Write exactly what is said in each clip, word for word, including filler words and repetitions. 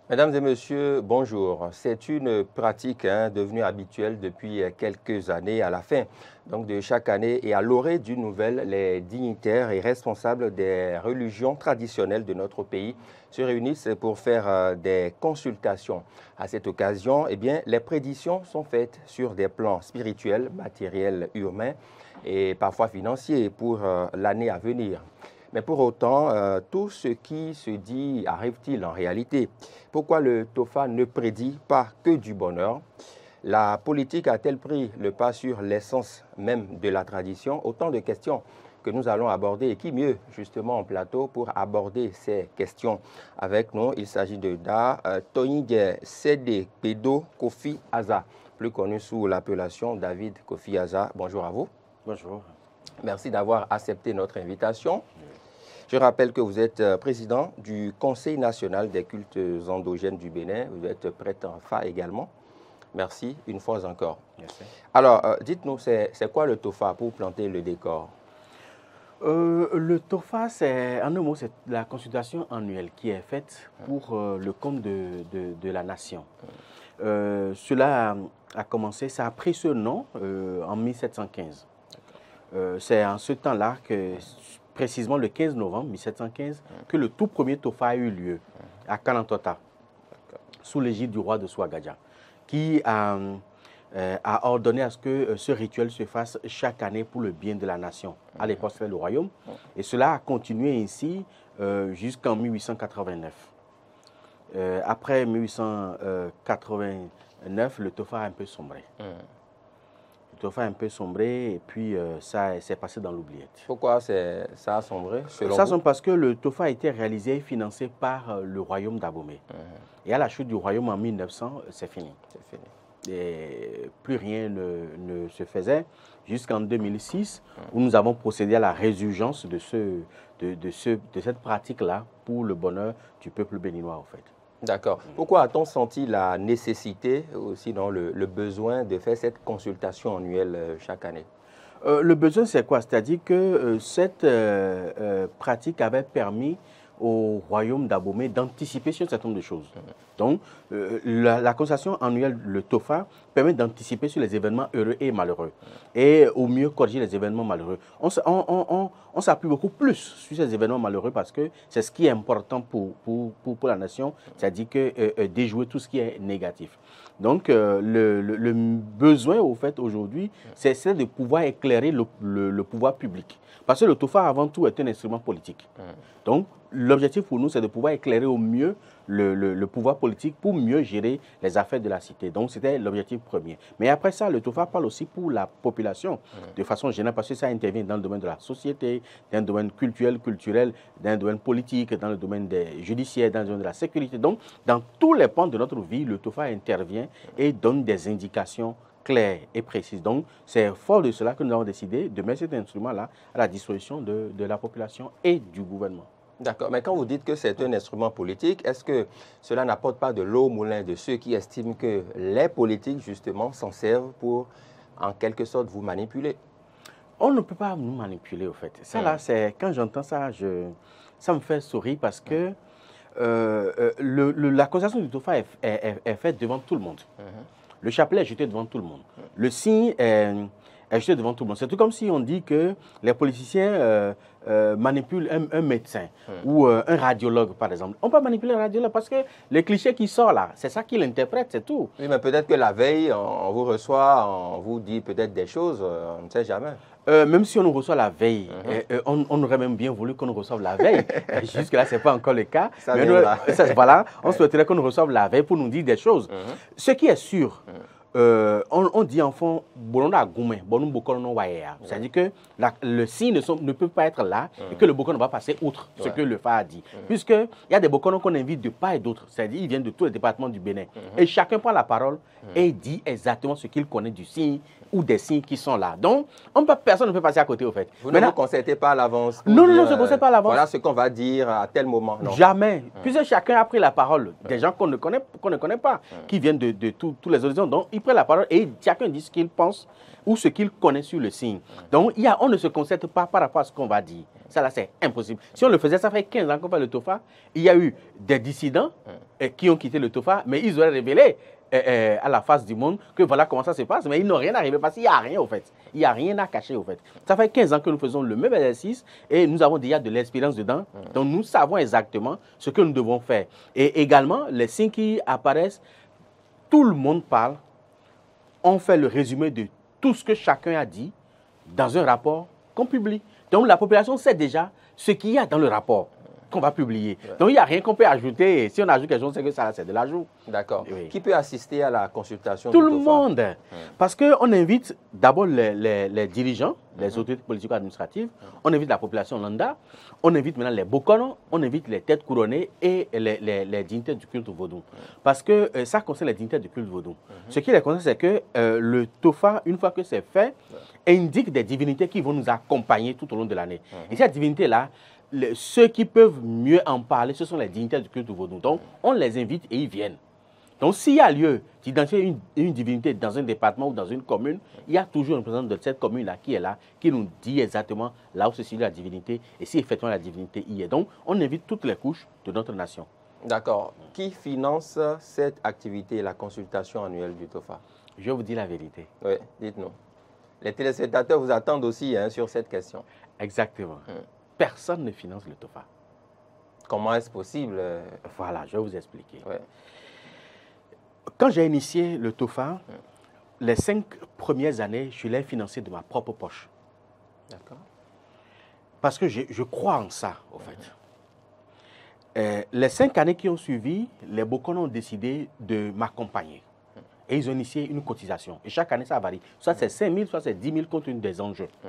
Mesdames et messieurs, bonjour. C'est une pratique hein, devenue habituelle depuis quelques années. À la fin donc, de chaque année et à l'orée d'une nouvelle, les dignitaires et responsables des religions traditionnelles de notre pays se réunissent pour faire euh, des consultations. À cette occasion, eh bien, les prédictions sont faites sur des plans spirituels, matériels, humains et parfois financiers pour euh, l'année à venir. Mais pour autant, euh, tout ce qui se dit arrive-t-il en réalité? Pourquoi le TOFA ne prédit pas que du bonheur? La politique a-t-elle pris le pas sur l'essence même de la tradition? Autant de questions que nous allons aborder et qui mieux justement en plateau pour aborder ces questions avec nous. Il s'agit de Da euh, Tonidje Sédé Pédo Kofi Aza, plus connu sous l'appellation David Kofi Aza. Bonjour à vous. Bonjour. Merci d'avoir accepté notre invitation. Je rappelle que vous êtes président du Conseil national des cultes endogènes du Bénin. Vous êtes prêtre en F A également. Merci une fois encore. Merci. Alors, euh, dites-nous, c'est quoi le TOFA pour planter le décor? euh, Le TOFA, c'est, en un mot, c'est la consultation annuelle qui est faite pour euh, le compte de, de, de la nation. Euh, cela a, a commencé, ça a pris ce nom euh, en mille sept cent quinze. Euh, c'est en ce temps-là que, précisément le quinze novembre mille sept cent quinze, que le tout premier TOFA a eu lieu à Kanantota, sous l'égide du roi de Souagadia, qui a, euh, a ordonné à ce que euh, ce rituel se fasse chaque année pour le bien de la nation. À l'époque, c'était le royaume. Et cela a continué ainsi euh, jusqu'en mille huit cent quatre-vingt-neuf. Euh, après mille huit cent quatre-vingt-neuf, le TOFA a un peu sombré. Mm. Le TOFA a un peu sombré et puis euh, ça s'est passé dans l'oubliette. Pourquoi ça a sombré selon Ça vous? sombre parce que le TOFA a été réalisé et financé par euh, le royaume d'Abomey. Mm. Et à la chute du royaume en mille neuf cents, c'est fini. C'est fini. Et plus rien ne, ne se faisait jusqu'en deux mille six, où nous avons procédé à la résurgence de, ce, de, de, ce, de cette pratique-là pour le bonheur du peuple béninois, en fait. D'accord. Pourquoi a-t-on senti la nécessité, aussi dans le, le besoin de faire cette consultation annuelle euh, chaque année? euh, Le besoin, c'est quoi? C'est-à-dire que euh, cette euh, euh, pratique avait permis au royaume d'Abomey d'anticiper sur un certain nombre de choses. Mmh. Donc, euh, la, la consultation annuelle, le TOFA, permet d'anticiper sur les événements heureux et malheureux. Mmh. Et au mieux corriger les événements malheureux. On, on, on, on, on s'appuie beaucoup plus sur ces événements malheureux parce que c'est ce qui est important pour, pour, pour, pour la nation, c'est-à-dire que euh, déjouer tout ce qui est négatif. Donc, euh, le, le, le besoin, au fait, aujourd'hui, c'est de pouvoir éclairer le, le, le pouvoir public. Parce que le TOFA, avant tout, est un instrument politique. Mmh. Donc, l'objectif pour nous, c'est de pouvoir éclairer au mieux le, le, le pouvoir politique pour mieux gérer les affaires de la cité. Donc, c'était l'objectif premier. Mais après ça, le TOFA parle aussi pour la population, mmh. de façon générale, parce que ça intervient dans le domaine de la société, dans le domaine culturel, culturel, dans le domaine politique, dans le domaine des judiciaires, dans le domaine de la sécurité. Donc, dans tous les pans de notre vie, le TOFA intervient et donne des indications claires et précises. Donc, c'est fort de cela que nous avons décidé de mettre cet instrument-là à la disposition de, de la population et du gouvernement. D'accord, mais quand vous dites que c'est un instrument politique, est-ce que cela n'apporte pas de l'eau au moulin de ceux qui estiment que les politiques, justement, s'en servent pour, en quelque sorte, vous manipuler? On ne peut pas nous manipuler, au fait. Ça, mmh. là, c'est quand j'entends ça, je, ça me fait sourire parce que euh, euh, le, le, la consultation du TOFA est, est, est, est faite devant tout le monde. Mmh. Le chapelet est jeté devant tout le monde. Mmh. Le signe est, est jeté devant tout le monde. C'est tout comme si on dit que les politiciens euh, euh, manipulent un, un médecin mmh. ou euh, un radiologue, par exemple. On peut manipuler un radiologue parce que les clichés qui sortent là, c'est ça qu'il interprète, c'est tout. Oui, mais peut-être que la veille, on vous reçoit, on vous dit peut-être des choses, on ne sait jamais. Euh, même si on nous reçoit la veille, uh -huh. euh, on, on aurait même bien voulu qu'on nous reçoive la veille. Jusque-là, ce n'est pas encore le cas. Ça mais nous, ça, voilà, on souhaiterait qu'on nous reçoive la veille pour nous dire des choses. Uh -huh. Ce qui est sûr, uh -huh. euh, on, on dit en fond, c'est-à-dire que la, le signe ne, sont, ne peut pas être là uh -huh. et que le bokon ne va passer outre ce ouais. que le F A a dit. Uh -huh. Puisqu'il y a des bokonons qu'on invite de part et d'autre, c'est-à-dire ils viennent de tous les départements du Bénin. Uh -huh. Et chacun prend la parole uh -huh. et dit exactement ce qu'il connaît du signe ou des signes qui sont là. Donc, on peut, personne ne peut passer à côté, au fait. Vous Maintenant, ne vous concertez pas à l'avance? Non, non, non, on ne se concerte pas à l'avance. Voilà ce qu'on va dire à tel moment. Non. Jamais. Hum. Puisque chacun a pris la parole. Des gens qu'on ne connaît, qu'on ne connaît pas, hum. qui viennent de, de tous les horizons. Donc, ils prennent la parole et chacun dit ce qu'il pense ou ce qu'il connaît sur le signe. Hum. Donc, il y a, on ne se concerte pas par rapport à ce qu'on va dire. Ça, là, c'est impossible. Si on le faisait, ça fait quinze ans qu'on fait le TOFA. Il y a eu des dissidents euh, qui ont quitté le TOFA, mais ils auraient révélé euh, euh, à la face du monde que voilà comment ça se passe, mais ils n'ont rien arrivé parce qu'il n'y a rien, au fait. Il n'y a rien à cacher, au fait. Ça fait quinze ans que nous faisons le même exercice et nous avons déjà de l'expérience dedans. Donc, nous savons exactement ce que nous devons faire. Et également, les signes qui apparaissent, tout le monde parle. On fait le résumé de tout ce que chacun a dit dans un rapport qu'on publie. Donc, la population sait déjà ce qu'il y a dans le rapport qu'on va publier. Ouais. Donc, il n'y a rien qu'on peut ajouter. Si on ajoute quelque chose, c'est que ça, c'est de l'ajout. D'accord. Oui. Qui peut assister à la consultation Tout du le TOFA? monde. Hum. Parce qu'on invite d'abord les, les, les dirigeants, les hum. autorités politico-administratives, hum. on invite la population lambda, on invite maintenant les bokonos, on invite les têtes couronnées et les, les, les dignitaires du culte vaudou. Hum. Parce que euh, ça concerne les dignitaires du culte vaudou. Hum. Ce qui les concerne, c'est que euh, le TOFA, une fois que c'est fait, hum. indique des divinités qui vont nous accompagner tout au long de l'année. Hum. Et ces divinités-là, Le, ceux qui peuvent mieux en parler, ce sont les dignitaires du culte vaudou. Donc, on les invite et ils viennent. Donc, s'il y a lieu d'identifier une, une divinité dans un département ou dans une commune, il y a toujours un représentant de cette commune-là qui est là, qui nous dit exactement là où se situe la divinité et si effectivement la divinité y est. Donc, on invite toutes les couches de notre nation. D'accord. Qui finance cette activité, la consultation annuelle du TOFA? Je vais vous dire la vérité. Oui, dites-nous. Les téléspectateurs vous attendent aussi hein, sur cette question. Exactement. Hum. Personne ne finance le TOFA. Comment est-ce possible? Voilà, je vais vous expliquer. Ouais. Quand j'ai initié le TOFA, mmh. les cinq premières années, je l'ai financé de ma propre poche. D'accord. Parce que je, je crois en ça, au fait. Mmh. Euh, les cinq années qui ont suivi, les Bokonos ont décidé de m'accompagner. Mmh. Et ils ont initié une cotisation. Et chaque année, ça varie. Soit c'est cinq mille, soit c'est dix mille compte tenu des enjeux. Mmh.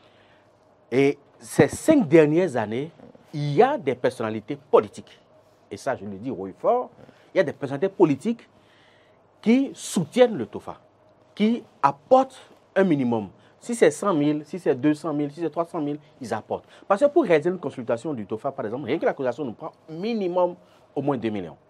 Et ces cinq dernières années, il y a des personnalités politiques, et ça je le dis haut et fort, il y a des personnalités politiques qui soutiennent le TOFA, qui apportent un minimum. Si c'est cent mille, si c'est deux cent mille, si c'est trois cent mille, ils apportent. Parce que pour réaliser une consultation du TOFA, par exemple, rien que la consultation nous prend minimum au moins deux millions.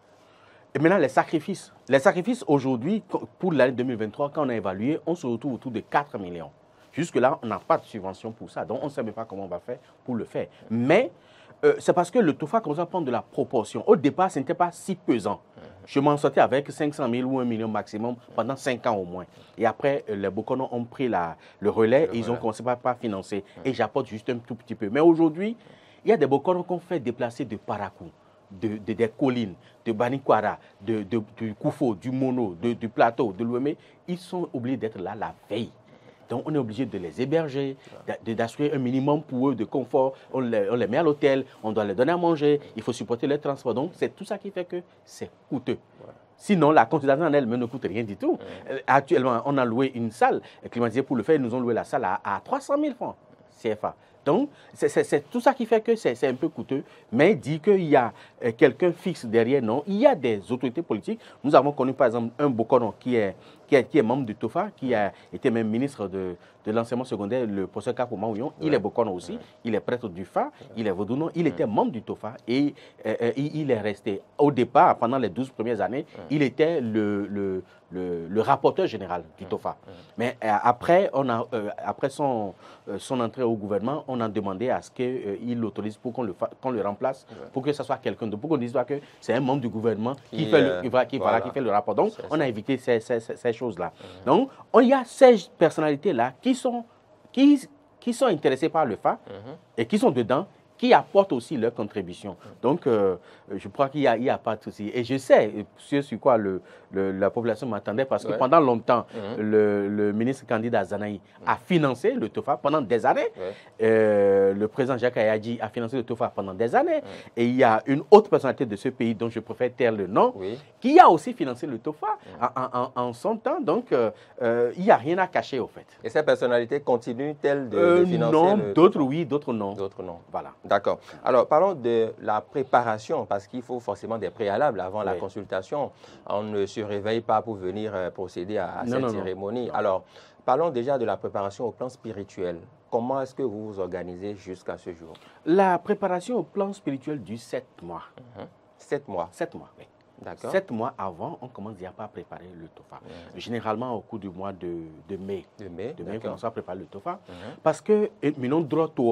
Et maintenant, les sacrifices. Les sacrifices aujourd'hui, pour l'année deux mille vingt-trois, quand on a évalué, on se retrouve autour de quatre millions. Jusque-là, on n'a pas de subvention pour ça. Donc, on ne sait même pas comment on va faire pour le faire. Mais euh, c'est parce que le TOFA commence à prendre de la proportion. Au départ, ce n'était pas si pesant. Je m'en sortais avec cinq cent mille ou un million maximum pendant cinq ans au moins. Et après, les Bokonos ont pris la, le relais le et ils relais. ont commencé par, par financer. Et j'apporte juste un tout petit peu. Mais aujourd'hui, il y a des Bokonos qu'on fait déplacer de Parakou, de, de, des collines, de Banikwara, de, de, du Koufo, du Mono, de, du Plateau, de l'Ouémé. Ils sont obligés d'être là la veille. Donc, on est obligé de les héberger, d'assurer un minimum pour eux de confort. On les, on les met à l'hôtel, on doit les donner à manger, il faut supporter le transport. Donc, c'est tout ça qui fait que c'est coûteux. Ouais. Sinon, la consultation en elle-même ne coûte rien du tout. Ouais. Actuellement, on a loué une salle climatisée pour le faire. Ils nous ont loué la salle à, à trois cent mille francs C F A. Donc, c'est tout ça qui fait que c'est un peu coûteux. Mais dit qu'il y a euh, quelqu'un fixe derrière, non. Il y a des autorités politiques. Nous avons connu, par exemple, un Bokono qui est, qui est, qui est membre du TOFA, qui a été même ministre de, de l'enseignement secondaire, le professeur Kapo Maouyon. Ouais. Il est Bokono aussi. Ouais. Il est prêtre du F A. Ouais. Il est Vaudounon. Il ouais. était membre du TOFA et euh, il, il est resté. Au départ, pendant les douze premières années, ouais. il était le... le Le, le rapporteur général du TOFA. Mmh. Mais euh, après, on a, euh, après son, euh, son entrée au gouvernement, on a demandé à ce qu'il euh, l'autorise pour qu'on le, qu'on le remplace, mmh. pour que ce soit quelqu'un de... Pour qu'on dise pas que c'est un membre du gouvernement qui, qui, fait, euh, le, qui, va, qui, voilà. Voilà, qui fait le rapport. Donc, on a évité ces, ces, ces, ces choses-là. Mmh. Donc, il y a ces personnalités-là qui sont, qui, qui sont intéressées par le F A mmh. et qui sont dedans, qui apportent aussi leur contribution. Donc, euh, je crois qu'il n'y a, a pas de souci. Et je sais ce sur quoi le, le, la population m'attendait, parce que ouais. pendant longtemps, mmh. le, le ministre candidat Zanaï mmh. a financé le TOFA pendant des années. Ouais. Euh, le président Jacques Ayadji a financé le TOFA pendant des années. Mmh. Et il y a une autre personnalité de ce pays, dont je préfère taire le nom, oui. qui a aussi financé le TOFA mmh. en, en, en son temps. Donc, euh, euh, il n'y a rien à cacher, au fait. Et ces personnalités continuent-elles de, euh, de financer non, le d'autres oui, d'autres non. D'autres non. Voilà. D'accord. Alors, parlons de la préparation, parce qu'il faut forcément des préalables avant oui. la consultation. On ne se réveille pas pour venir euh, procéder à, à non, cette non, cérémonie. Non. Alors, parlons déjà de la préparation au plan spirituel. Comment est-ce que vous vous organisez jusqu'à ce jour? La préparation au plan spirituel dure sept mois. Mmh. Sept mois? Sept mois, oui. D'accord. Sept mois avant, on commence déjà à préparer le TOFA. Mmh. Généralement, au cours du mois de, de mai. De mai, de mai on commence à préparer le TOFA. Mmh. Parce que, maintenant, droit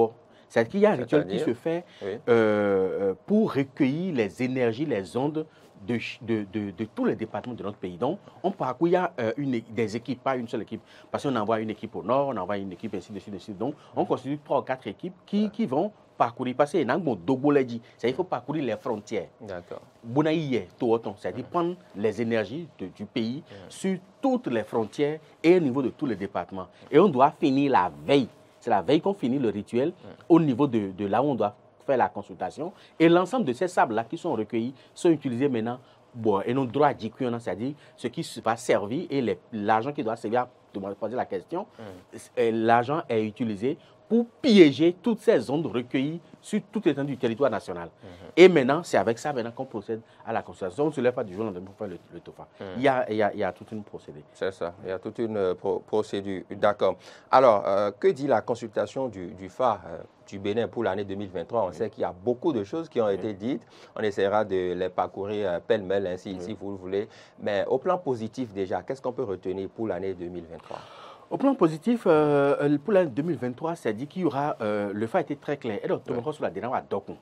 C'est-à-dire qu'il y a un rituel qui se fait oui. euh, pour recueillir les énergies, les ondes de, de, de, de tous les départements de notre pays. Donc, on parcourt, il y a euh, une, des équipes, pas une seule équipe. Parce qu'on envoie une équipe au nord, on envoie une équipe ainsi de suite, de suite. Donc, on constitue trois ou quatre équipes qui, qui vont parcourir. Parce qu'il y a un dogo l'a dit, c'est-à-dire qu'il faut parcourir les frontières. D'accord. C'est-à-dire prendre les énergies de, du pays mmh. sur toutes les frontières et au niveau de tous les départements. Et on doit finir la veille. C'est la veille qu'on finit le rituel mmh. au niveau de, de là où on doit faire la consultation. Et l'ensemble de ces sables-là qui sont recueillis sont utilisés maintenant bon, et non droit à dire, c'est-à-dire ce qui va servir et l'argent qui doit servir à poser la question, mmh. l'argent est utilisé pour piéger toutes ces ondes recueillies sur toute l'étendue du territoire national. Mmh. Et maintenant, c'est avec ça maintenant qu'on procède à la consultation. On ne se lève pas du jour au lendemain pour faire le, le TOFA. Mmh. Il, y a, il, y a, il y a toute une procédure. C'est ça, il y a toute une euh, pro procédure. D'accord. Alors, euh, que dit la consultation du, du F A euh, du Bénin pour l'année deux mille vingt-trois? On oui. sait qu'il y a beaucoup de choses qui ont oui. été dites. On essaiera de les parcourir euh, pêle-mêle, ainsi, oui. si vous le voulez. Mais au plan positif déjà, qu'est-ce qu'on peut retenir pour l'année deux mille vingt-trois? Au plan positif, euh, pour l'année deux mille vingt-trois, c'est dit qu'il y aura, euh, le F A a été très clair. Et donc, tout le monde sur la dernière à Dokun.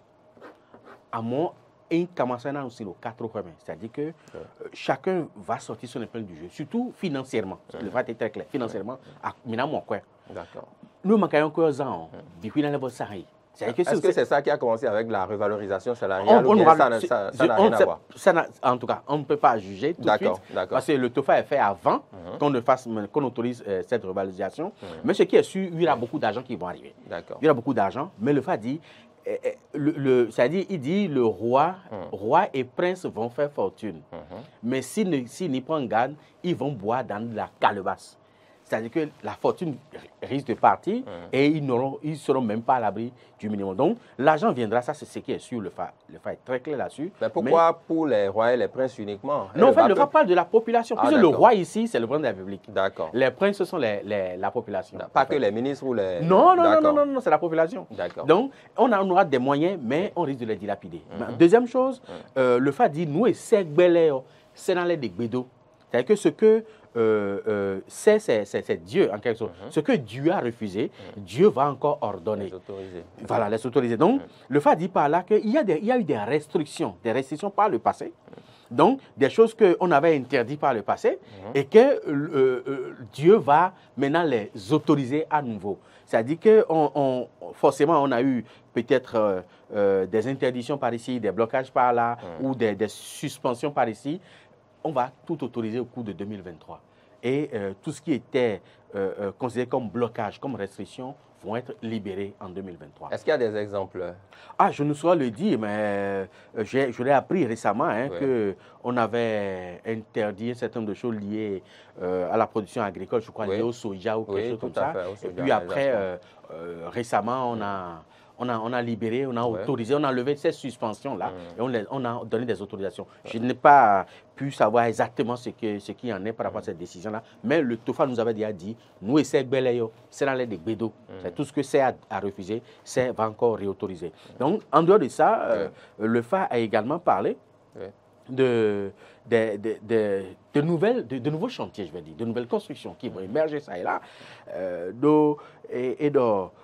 À mon, et commencer à aussi le quatre juin. C'est-à-dire que euh, chacun va sortir son épingle du jeu, surtout financièrement. Ouais. Le F A a été très clair. Financièrement, à Minamo, quoi. D'accord. Nous, manquons encore un an. Depuis l'année de Sahari. Est-ce que c'est -ce ça qui a commencé avec la revalorisation salariale on, on ou bien ça n'a ça, ça rien à voir? Ça en tout cas, on ne peut pas juger tout de suite parce que le TOFA est fait avant mm-hmm. qu'on ne fasse, qu'on autorise euh, cette revalorisation. Mm-hmm. Mais ce qui est sûr, il y aura beaucoup d'argent qui vont arriver. Il y aura beaucoup d'argent, mais le F A dit, euh, le, le, c'est-à-dire, il dit le roi, mm. roi et prince vont faire fortune. Mm-hmm. Mais s'ils si n'y prennent garde, ils vont boire dans la calebasse. C'est-à-dire que la fortune risque de partir mmh. et ils ne seront même pas à l'abri du minimum. Donc, l'argent viendra, ça c'est ce qui est sûr, le F A. Le F A est très clair là-dessus. Mais pourquoi mais... pour les rois et les princes uniquement? Non, en fait, le F A parle de la population. Ah, puisque le roi ici, c'est le président de la République. D'accord. Les princes, ce sont les, les, la population. Pas que les ministres ou les... Non, non, non, non, non, non c'est la population. D'accord. Donc, on, a, on aura des moyens, mais on risque de les dilapider. Mmh. Deuxième chose, mmh. euh, le F A dit, nous, et c'est c'est dans les bédos. C'est-à-dire que ce que euh, euh, c'est Dieu, en quelque sorte. Mm-hmm. Ce que Dieu a refusé, mm-hmm. Dieu va encore ordonner. Les autoriser. Voilà, les autoriser. Donc, mm-hmm. le F A dit par là qu'il y, il y a eu des restrictions, des restrictions par le passé. Mm-hmm. Donc, des choses qu'on avait interdites par le passé mm-hmm. et que euh, euh, Dieu va maintenant les autoriser à nouveau. C'est-à-dire que on, on, forcément, on a eu peut-être euh, euh, des interdictions par ici, des blocages par là mm-hmm. ou des, des suspensions par ici. On va tout autoriser au cours de deux mille vingt-trois. Et euh, tout ce qui était euh, euh, considéré comme blocage, comme restriction, vont être libérés en deux mille vingt-trois. Est-ce qu'il y a des exemples? Ah, je ne saurais le dire, mais euh, je l'ai appris récemment hein, oui. qu'on avait interdit un certain nombre de choses liées euh, à la production agricole, je crois, oui. liées au soja ou quelque oui, chose comme ça. Fait, et puis après, euh, euh, récemment, on a... On a, on a libéré, on a ouais. autorisé, on a levé ces suspensions-là mmh. et on, les, on a donné des autorisations. Ouais. Je n'ai pas pu savoir exactement ce qu'il ce qui en est par rapport mmh. à cette décision-là, mais le TOFA nous avait déjà dit, nous, c'est Belayo, c'est dans les bédos. Mmh. C'est tout ce que c'est à, à refuser, c'est va encore réautoriser. Mmh. Donc, en dehors de ça, ouais. euh, le F A a également parlé ouais. de, de, de, de, de, nouvelles, de, de nouveaux chantiers, je vais dire, de nouvelles constructions qui vont émerger, ça et là, euh, de, et, et de...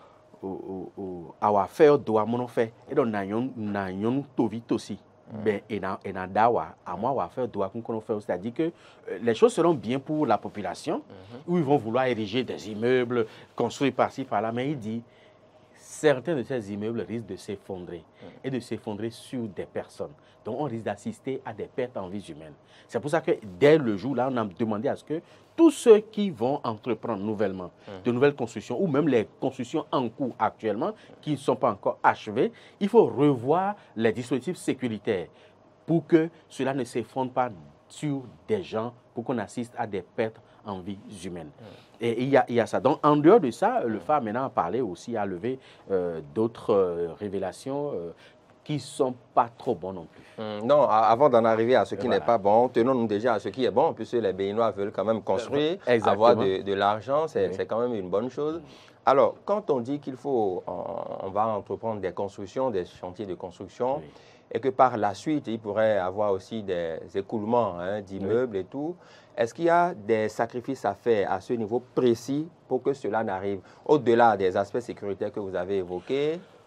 awa fɛ do amono fɛ e do na yon na yon tovi tosi ben et na et na dawa à moi awa fɛ do akunkono fɛ, c'est-à-dire que les choses seront bien pour la population mm-hmm. où ils vont vouloir ériger des immeubles construits par-ci par-là, mais il dit certains de ces immeubles risquent de s'effondrer mm. et de s'effondrer sur des personnes. Donc, on risque d'assister à des pertes en vies humaines. C'est pour ça que dès le jour là, on a demandé à ce que tous ceux qui vont entreprendre nouvellement mm. de nouvelles constructions ou même les constructions en cours actuellement qui ne sont pas encore achevées, il faut revoir les dispositifs sécuritaires pour que cela ne s'effondre pas sur des gens, pour qu'on assiste à des pertes en vies humaines. Mm. Et il y, a, il y a ça. Donc, en dehors de ça, le F A maintenant a parlé aussi, a levé euh, d'autres euh, révélations euh, qui ne sont pas trop bonnes non plus. Mmh, non, avant d'en arriver à ce qui voilà. n'est pas bon, tenons-nous déjà à ce qui est bon, puisque les Béninois veulent quand même construire, Exactement. avoir de, de l'argent, c'est oui. quand même une bonne chose. Alors, quand on dit qu'il faut, on, on va entreprendre des constructions, des chantiers de construction, oui. et que par la suite, il pourrait avoir aussi des écoulements hein, d'immeubles oui. et tout, est-ce qu'il y a des sacrifices à faire à ce niveau précis pour que cela n'arrive, au-delà des aspects sécuritaires que vous avez évoqués?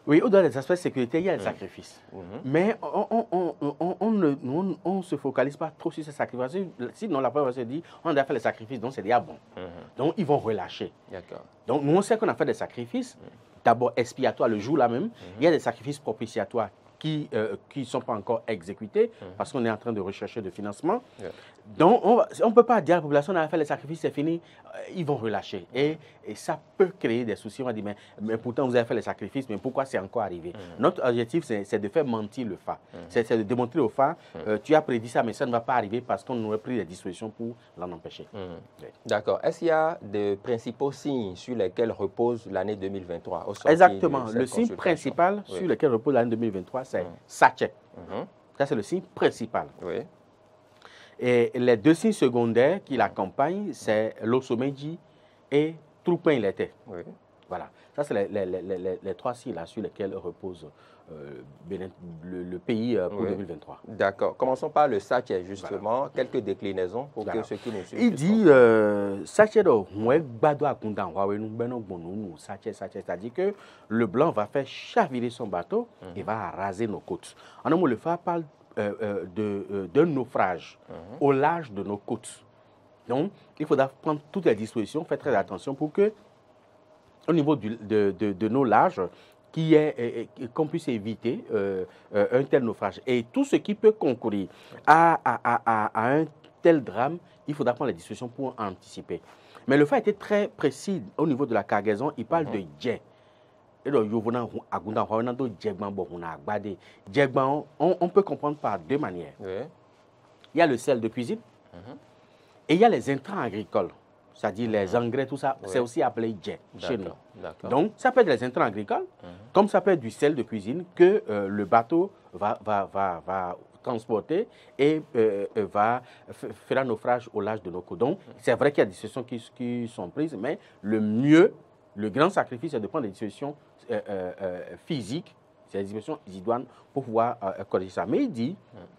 Oui, au-delà des aspects sécuritaires, il y a des mmh. sacrifices. Mmh. Mais on, on, on, on, on ne on, on se focalise pas trop sur ces sacrifices. Sinon, la première se dit, on a fait les sacrifices, donc c'est déjà bon. Mmh. Donc, ils vont relâcher. Donc, nous, on sait qu'on a fait des sacrifices, mmh. d'abord expiatoires le jour-là même. Mmh. Il y a des sacrifices propitiatoires qui ne euh, sont pas encore exécutés mmh. parce qu'on est en train de rechercher de financement. Yeah. Donc, on ne peut pas dire à la population, on a fait les sacrifices, c'est fini, euh, ils vont relâcher. Et, et ça peut créer des soucis. On va dire, mais, mais pourtant, vous avez fait les sacrifices, mais pourquoi c'est encore arrivé? mmh. Notre objectif, c'est de faire mentir le F A. Mmh. C'est de démontrer au F A, mmh. euh, tu as prédit ça, mais ça ne va pas arriver parce qu'on aurait pris des dispositions pour l'en empêcher. Mmh. Oui. D'accord. Est-ce qu'il y a de principaux signes sur lesquels repose l'année deux mille vingt-trois? Exactement. Le signe principal oui. sur lequel repose l'année deux mille vingt-trois, c'est mmh. Sachet. Mmh. Ça, c'est le signe principal. Oui. Et les deux signes secondaires qui l'accompagnent, c'est l'Osomeji et Troupin il était. Oui. Voilà. Ça, c'est les, les, les, les, les trois signes là sur lesquels repose euh, Bénin, le, le pays euh, pour oui. deux mille vingt-trois. D'accord. Commençons par le Sachet, justement. Voilà. Quelques déclinaisons pour voilà. que ceux qui nous suivent. Il dit Sachet, c'est-à-dire que le blanc va faire chavirer son bateau mm-hmm. et va raser nos côtes. En un mot, le F A parle Euh, euh, de, euh, d'un naufrage mmh. au large de nos côtes. Donc, il faudra prendre toutes les dispositions, faire très attention pour que, au niveau du, de, de, de nos larges, qu'il y ait, qu'on puisse éviter euh, euh, un tel naufrage. Et tout ce qui peut concourir à, à, à, à un tel drame, il faudra prendre les dispositions pour anticiper. Mais le fait était très précis au niveau de la cargaison. Il parle mmh. de jet. On, on peut comprendre par deux manières. Oui. Il y a le sel de cuisine mm-hmm. et il y a les intrants agricoles, c'est-à-dire mm-hmm. les engrais, tout ça, oui. c'est aussi appelé jet chez nous. Donc, ça peut être les intrants agricoles, mm-hmm. comme ça peut être du sel de cuisine que euh, le bateau va, va, va, va transporter et euh, va faire un naufrage au large de nos côtes. Donc, mm-hmm. c'est vrai qu'il y a des décisions qui, qui sont prises, mais le mieux, le grand sacrifice, c'est de prendre des décisions Euh, euh, euh, physique, c'est des dispositions idoines pour pouvoir euh, corriger ça. Mais il dit,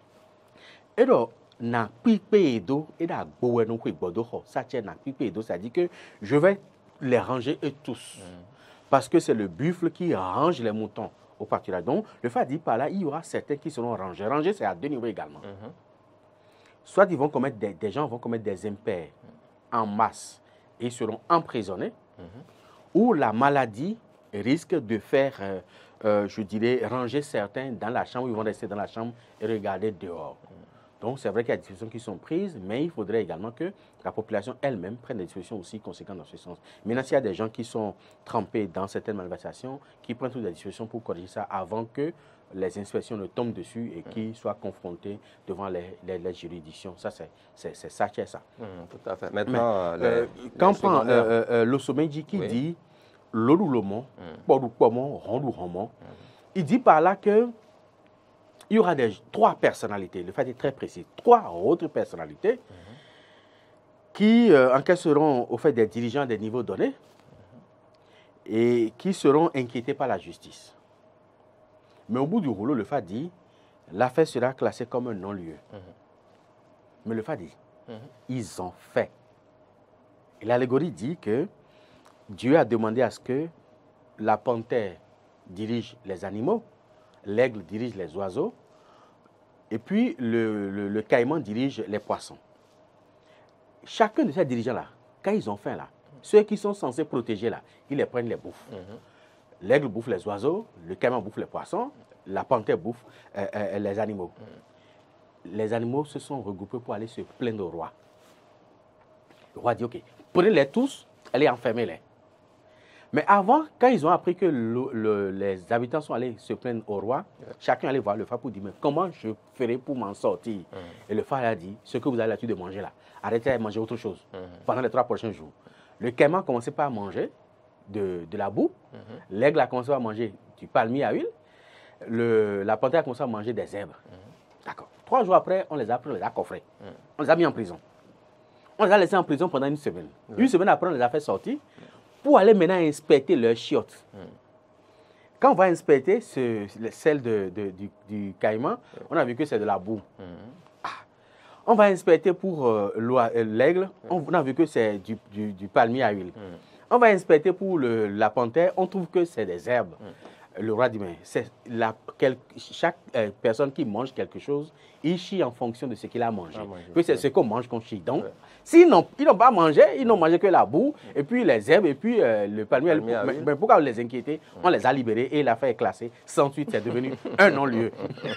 et donc, na pipe edo et na boue non quoi bodo ho, ça tient na pipe edo, ça dit que je vais les ranger eux tous, mm. parce que c'est le buffle qui range les moutons au pâturage. Donc, le fait dit par là, il y aura certains qui seront rangés. Rangés, c'est à deux niveaux également. Mm-hmm. Soit ils vont commettre des, des gens vont commettre des impairs mm. en masse et seront emprisonnés, mm-hmm. ou la maladie risque de faire, euh, euh, je dirais, ranger certains dans la chambre, ils vont rester dans la chambre et regarder dehors. Donc, c'est vrai qu'il y a des dispositions qui sont prises, mais il faudrait également que la population elle-même prenne des dispositions aussi conséquentes dans ce sens. Maintenant, s'il y a des gens qui sont trempés dans certaines malversations, qui prennent toutes les dispositions pour corriger ça avant que les inspections ne tombent dessus et qu'ils soient confrontés devant les, les, les juridictions. Ça, c'est ça qui est ça. Mmh, tout à fait. Maintenant, mais, euh, les, quand les on prend euh, euh, l'Osomeji qui oui. dit l'Olulomo, mm. il dit par là que il y aura des, trois personnalités, le fait est très précis, trois autres personnalités mm-hmm. qui euh, encaisseront au fait des dirigeants des niveaux donnés mm-hmm. et qui seront inquiétés par la justice. Mais au bout du rouleau, le fait dit, l'affaire sera classée comme un non-lieu. Mm-hmm. Mais le fait dit, mm-hmm. ils ont fait. Et l'allégorie dit que Dieu a demandé à ce que la panthère dirige les animaux, l'aigle dirige les oiseaux, et puis le, le, le caïman dirige les poissons. Chacun de ces dirigeants-là, quand ils ont faim, là, ceux qui sont censés protéger, là, ils les prennent, les bouffent. Mm-hmm. L'aigle bouffe les oiseaux, le caïman bouffe les poissons, la panthère bouffe euh, euh, les animaux. Mm-hmm. Les animaux se sont regroupés pour aller se plaindre au roi. Le roi dit, OK, prenez-les tous, allez enfermer-les. Mais avant, quand ils ont appris que le, le, les habitants sont allés se plaindre au roi, yeah. chacun allait voir le phare pour dire, mais comment je ferai pour m'en sortir? Mm-hmm. Et le phare a dit, ce que vous avez l'habitude de manger là, arrêtez de manger autre chose mm-hmm. pendant les trois prochains jours. Le caïman a commencé par manger de, de la boue, mm-hmm. l'aigle a commencé à manger du palmier à huile, le, la panthère a commencé à manger des herbes. Mm-hmm. D'accord. Trois jours après, on les a pris, on les a coffrés. Mm-hmm. On les a mis en prison. On les a laissés en prison pendant une semaine. Mm-hmm. Une semaine après, on les a fait sortir pour aller maintenant inspecter leurs chiottes. Mm. Quand on va inspecter ce, celle de, de, du, du caïman, mm. on a vu que c'est de la boue. Mm. Ah. On va inspecter pour euh, l'aigle, mm. on a vu que c'est du, du, du palmier à huile. Mm. On va inspecter pour le, la panthère, on trouve que c'est des herbes. Mm. le roi dit, mais c'est la, quel, chaque euh, personne qui mange quelque chose, il chie en fonction de ce qu'il a mangé. Ah, Puis c'est ce qu'on mange qu'on chie. Donc, ouais. s'ils n'ont pas mangé, ils n'ont mangé que la boue, et puis les herbes, et puis euh, le palmier. Le palmier mais, mais pourquoi les inquiéter? On les a libérés et l'affaire est classée. Sans suite, c'est devenu un non-lieu.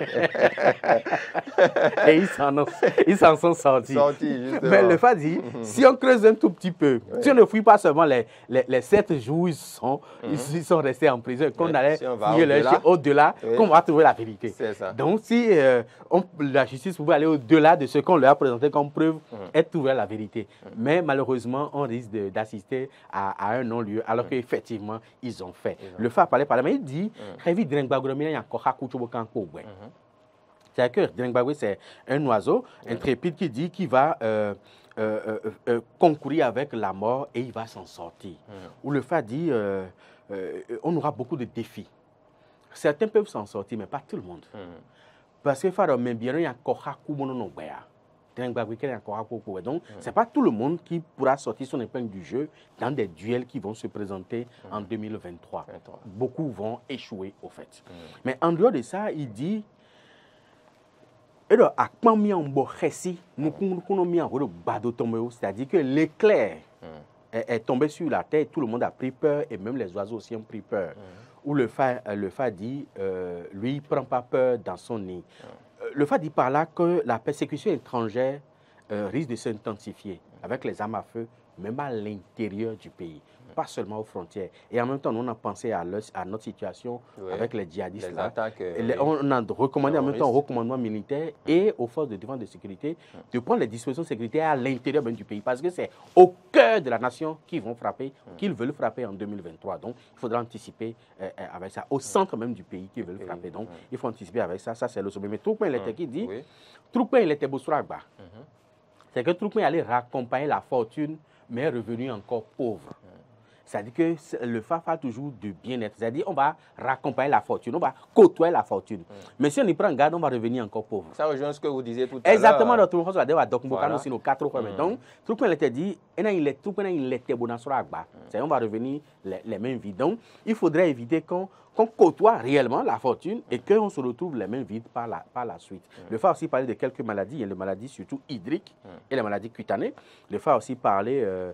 Et ils s'en, ont, ils s'en sont sortis. Sorti, mais le fait dit, si on creuse un tout petit peu, ouais. si on ne fouille pas seulement les, les, les sept jours où ils sont, mm -hmm. ils sont restés en prison, qu'on ouais. allait si fouiller leur chien au-delà, oui. qu'on va trouver la vérité. C'est ça. Donc, si euh, on, la justice pouvait aller au-delà de ce qu'on leur a présenté comme preuve, mm -hmm. et trouver la vérité. Mm -hmm. Mais malheureusement, on risque d'assister à, à un non-lieu, alors mm -hmm. qu'effectivement, ils ont fait. Ils ont... Le fait parler par là, mais il dit, c'est que Drengbagwe, c'est un oiseau intrépide qui dit qu'il va euh, euh, euh, euh, concourir avec la mort et il va s'en sortir. Mm. Ou le fait dit, euh, euh, on aura beaucoup de défis. Certains peuvent s'en sortir, mais pas tout le monde. Mm. Parce que Pharaon même bien, il y a encore donc, mm. ce n'est pas tout le monde qui pourra sortir son épingle du jeu dans des duels qui vont se présenter mm. en deux mille vingt-trois. vingt-trois. Beaucoup vont échouer, au fait. Mm. Mais en dehors de ça, il dit... C'est-à-dire que l'éclair mm. est, est tombé sur la tête, tout le monde a pris peur et même les oiseaux aussi ont pris peur. Mm. Où le Fa, le Fa dit, euh, lui, il ne prend pas peur dans son nid. Mm. Le Fa dit par là que la persécution étrangère euh, risque de s'intensifier mm. avec les armes à feu, même à l'intérieur du pays. Pas seulement aux frontières. Et en même temps, on a pensé à, le, à notre situation oui. avec les djihadistes. Les là. Attaques, euh, les, on a recommandé en même temps au recommandement militaire mmh. et aux forces de défense de sécurité mmh. de prendre les dispositions sécuritaires à l'intérieur même du pays. Parce que c'est au cœur de la nation qu'ils vont frapper, mmh. qu'ils veulent frapper en deux mille vingt-trois. Donc, il faudra anticiper euh, avec ça. Au centre même du pays qu'ils veulent okay. frapper. Donc, mmh. il faut anticiper avec ça. Ça, c'est le sommet. Mais Troukpen, il était qui dit oui. Troukpen, il était Boussouragba. Mmh. C'est que Troukpen allait raccompagner la fortune, mais est revenu encore pauvre. Mmh. C'est-à-dire que le F A F a toujours de bien-être. C'est-à-dire qu'on va raccompagner la fortune, on va côtoyer la fortune. Mm. Mais si on y prend garde, on va revenir encore pauvre. Ça rejoint ce que vous disiez tout à l'heure. Exactement, notre monde va dire donc voilà. Nos quatre fois. Mm. Donc, tout ce était dit, on va revenir les, les mêmes vies. Donc, il faudrait éviter qu'on qu'on côtoie réellement la fortune et qu'on se retrouve les mains vides par la, par la suite. Mm. Le F A aussi parlait de quelques maladies, il y a les maladies surtout hydriques mm. et les maladies cutanées. Le F A aussi parlait euh,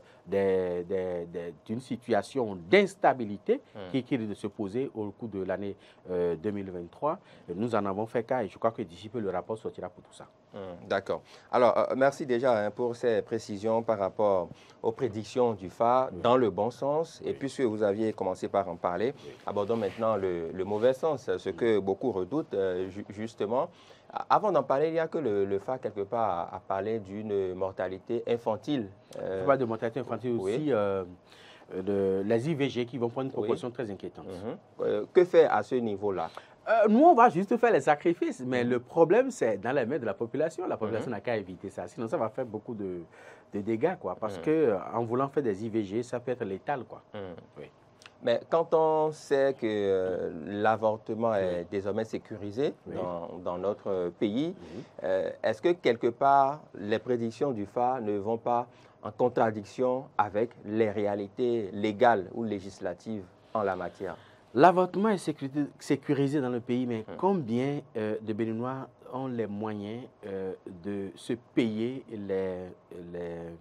d'une situation d'instabilité mm. qui, qui risque de se poser au cours de l'année euh, deux mille vingt-trois. Nous en avons fait cas et je crois que d'ici peu, le rapport sortira pour tout ça. Mm. D'accord. Alors, euh, merci déjà hein, pour ces précisions par rapport aux prédictions du F A oui. dans le bon sens. Oui. Et puisque vous aviez commencé par en parler, oui. abordons maintenant Le, le mauvais sens, ce que beaucoup redoutent euh, ju justement. Avant d'en parler, il n'y a que le, le F A quelque part à, à parler d'une mortalité infantile. Euh, pas de mortalité infantile oui. aussi, euh, de, les I V G qui vont prendre une proportion oui. très inquiétante. Mm-hmm. euh, que faire à ce niveau-là? Euh, nous, on va juste faire les sacrifices, mais mmh. le problème, c'est dans les mains de la population. La population mmh. n'a qu'à éviter ça. Sinon, ça va faire beaucoup de, de dégâts, quoi. Parce mmh. qu'en voulant faire des I V G, ça peut être létal, quoi. Mmh. Oui. Mais quand on sait que euh, l'avortement est désormais sécurisé oui. dans, dans notre pays, oui. euh, est-ce que quelque part, les prédictions du F A ne vont pas en contradiction avec les réalités légales ou législatives en la matière? L'avortement est sécurisé dans le pays, mais hum. combien euh, de Béninois ont les moyens euh, de se payer les, les,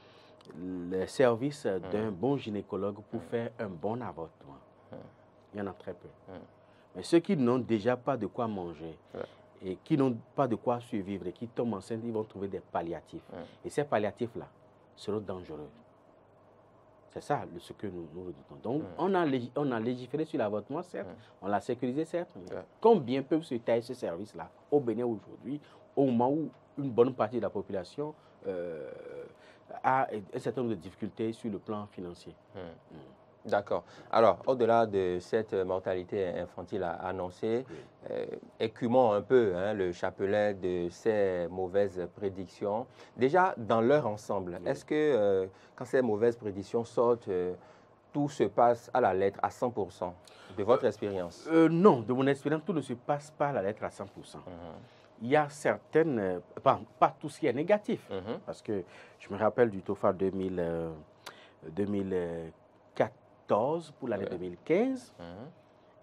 les services hum. d'un bon gynécologue pour hum. faire un bon avortement? Hum. Il y en a très peu. Hum. Mais ceux qui n'ont déjà pas de quoi manger ouais. et qui n'ont pas de quoi survivre et qui tombent enceintes, ils vont trouver des palliatifs. Hum. Et ces palliatifs-là seront dangereux. C'est ça ce que nous, nous redoutons. Donc, mmh. on, a on a légiféré sur l'avortement, certes, mmh. on l'a sécurisé, certes. Mmh. Combien peuvent se tailler ce service-là au Bénin aujourd'hui, au moment où une bonne partie de la population euh, a un certain nombre de difficultés sur le plan financier? Mmh. Mmh. D'accord. Alors, au-delà de cette mortalité infantile annoncée, oui. euh, écumons un peu hein, le chapelet de ces mauvaises prédictions. Déjà, dans leur ensemble, oui. est-ce que euh, quand ces mauvaises prédictions sortent, euh, tout se passe à la lettre à cent pour cent de votre euh, expérience? euh, Non, de mon expérience, tout ne se passe pas à la lettre à cent pour cent. Mm-hmm. Il y a certaines, euh, pas, pas tout ce qui est négatif, mm-hmm. parce que je me rappelle du TOFA deux mille quatorze pour l'année ouais. deux mille quinze, mmh.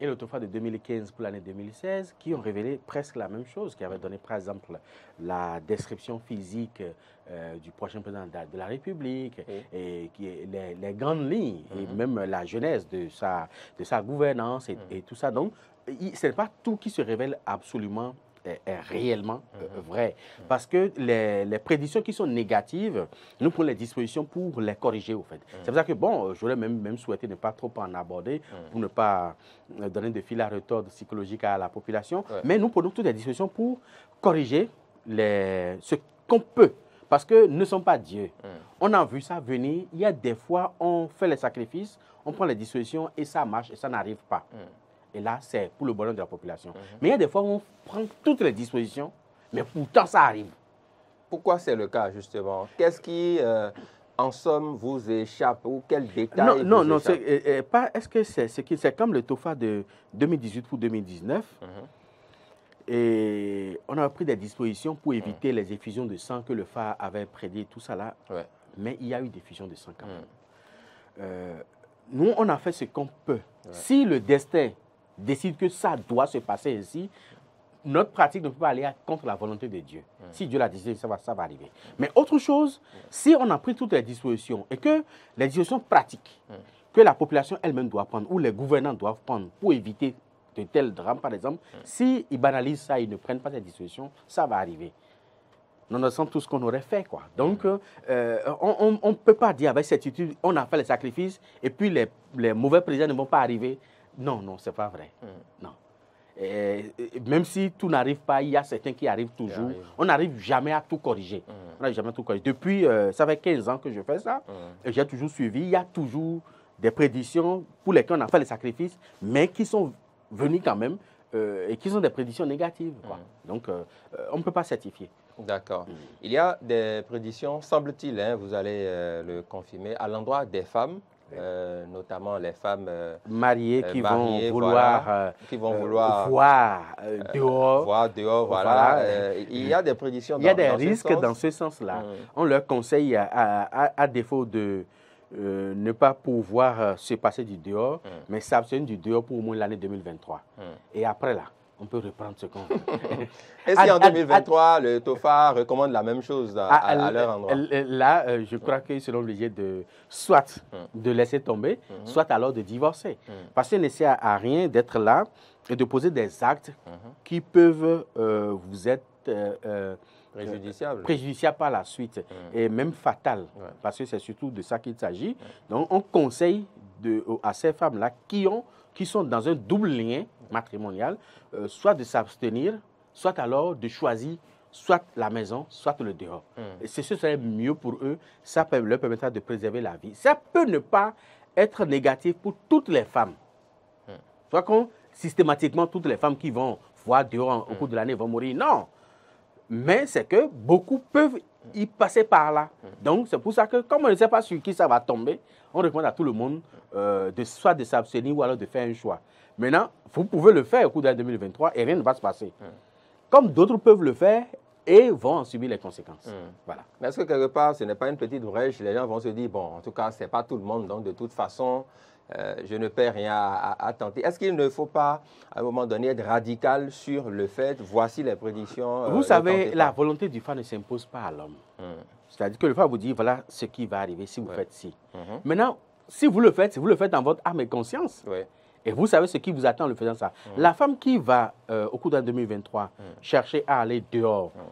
et le TOFA de deux mille quinze pour l'année deux mille seize qui ont révélé presque la même chose, qui avaient donné par exemple la description physique euh, du prochain président de la, de la République oui. et qui, les, les grandes lignes mm-hmm. et même la genèse de sa, de sa gouvernance et, mm-hmm. et tout ça. Donc, ce n'est pas tout qui se révèle absolument Est, est réellement euh, mmh. vrai. Mmh. Parce que les, les prédictions qui sont négatives, nous prenons les dispositions pour les corriger, au fait. Mmh. C'est pour ça que, bon, j'aurais même, même souhaité ne pas trop en aborder mmh. pour ne pas donner de fil à retordre psychologique à la population. Ouais. Mais nous prenons toutes les dispositions pour corriger les, ce qu'on peut. Parce que nous ne sommes pas Dieu. Mmh. On a vu ça venir. Il y a des fois, on fait les sacrifices, on prend les dispositions et ça marche et ça n'arrive pas. Mmh. Et là, c'est pour le bonheur de la population. Mm-hmm. Mais il y a des fois où on prend toutes les dispositions, mais pourtant, ça arrive. Pourquoi c'est le cas, justement? Qu'est-ce qui, euh, en somme, vous échappe? Ou quel détail Non, vous non, échappe? non. Euh, pas, est-ce que c'est c'est, c'est comme le TOFA de deux mille dix-huit pour deux mille dix-neuf? Mm-hmm. Et on a pris des dispositions pour éviter mm. les effusions de sang que le F A avait prédit, tout ça là. Ouais. Mais il y a eu des effusions de sang quand même. Mm. Euh, nous, on a fait ce qu'on peut. Ouais. Si le destin décide que ça doit se passer ainsi, notre pratique ne peut pas aller contre la volonté de Dieu. Mmh. Si Dieu l'a décidé, ça va, ça va arriver. Mmh. Mais autre chose, mmh. si on a pris toutes les dispositions et que les dispositions pratiques mmh. que la population elle-même doit prendre ou les gouvernants doivent prendre pour éviter de tels drames, par exemple, mmh. s'ils banalisent ça, ils ne prennent pas ces dispositions, ça va arriver. Nous ressent tout ce qu'on aurait fait, quoi. Donc, mmh. euh, on ne peut pas dire avec certitude, on a fait les sacrifices et puis les, les mauvais présidents ne vont pas arriver. Non, non, ce n'est pas vrai. Mm. Non. Et, et, même si tout n'arrive pas, il y a certains qui arrivent toujours. Arrive. On n'arrive jamais à tout corriger. Mm. On n'arrive jamais à tout corriger. Depuis, euh, ça fait quinze ans que je fais ça. Mm. Et j'ai toujours suivi. Il y a toujours des prédictions pour lesquelles on a fait les sacrifices, mais qui sont venues quand même euh, et qui sont des prédictions négatives. Quoi. Mm. Donc, euh, on ne peut pas certifier. D'accord. Mm. Il y a des prédictions, semble-t-il, hein, vous allez euh, le confirmer, à l'endroit des femmes. Euh, notamment les femmes euh, mariées qui, euh, mariées, vont vouloir, voilà, euh, qui vont vouloir voir euh, dehors. Voir dehors, voilà. voilà. Euh, il y a des prédictions dans ce sens. Il y a des risques dans ce sens-là. Mmh. On leur conseille, à, à, à, à défaut de euh, ne pas pouvoir euh, se passer du dehors, mmh. mais s'abstenir du dehors pour au moins l'année deux mille vingt-trois. Mmh. Et après là, on peut reprendre ce qu'on veut. Est-ce qu'en deux mille vingt-trois, le TOFA recommande la même chose à, à, à leur endroit? Là, euh, je crois qu'ils seront obligés de soit de laisser tomber, mm-hmm. soit alors de divorcer. Mm-hmm. Parce qu'il ne sert à rien d'être là et de poser des actes mm-hmm. qui peuvent euh, vous être euh, euh, préjudiciables préjudiciable par la suite mm-hmm. et même fatal. Ouais. Parce que c'est surtout de ça qu'il s'agit. Mm-hmm. Donc, on conseille de, à ces femmes-là qui ont qui sont dans un double lien matrimonial, euh, soit de s'abstenir, soit alors de choisir soit la maison, soit le dehors. Mm. Et c'est ce qui serait mieux pour eux. Ça peut leur permettra de préserver la vie. Ça peut ne pas être négatif pour toutes les femmes. Mm. Soit qu'on, systématiquement, toutes les femmes qui vont voir dehors au mm. cours de l'année vont mourir. Non. Mais c'est que beaucoup peuvent y passer par là. Mm. Donc, c'est pour ça que, comme on ne sait pas sur qui ça va tomber, on recommande à tout le monde euh, de, soit de s'abstenir ou alors de faire un choix. Maintenant, vous pouvez le faire au cours de l'année deux mille vingt-trois et rien ne va se passer. Mm. Comme d'autres peuvent le faire et vont en subir les conséquences. Mm. Voilà. Mais est-ce que quelque part, ce n'est pas une petite brèche? Les gens vont se dire, bon, en tout cas, ce n'est pas tout le monde, donc de toute façon, euh, je ne perds rien à, à, à tenter. Est-ce qu'il ne faut pas, à un moment donné, être radical sur le fait, voici les prédictions? Euh, vous savez, la volonté du F A ne s'impose pas à l'homme. Mm. C'est-à-dire que le F A vous dit, voilà ce qui va arriver si vous ouais. faites ci. Mm-hmm. Maintenant, si vous le faites, si vous le faites dans votre âme et conscience, ouais. et vous savez ce qui vous attend en le faisant ça. Mm. La femme qui va, euh, au cours de deux mille vingt-trois, mm. chercher à aller dehors, mm.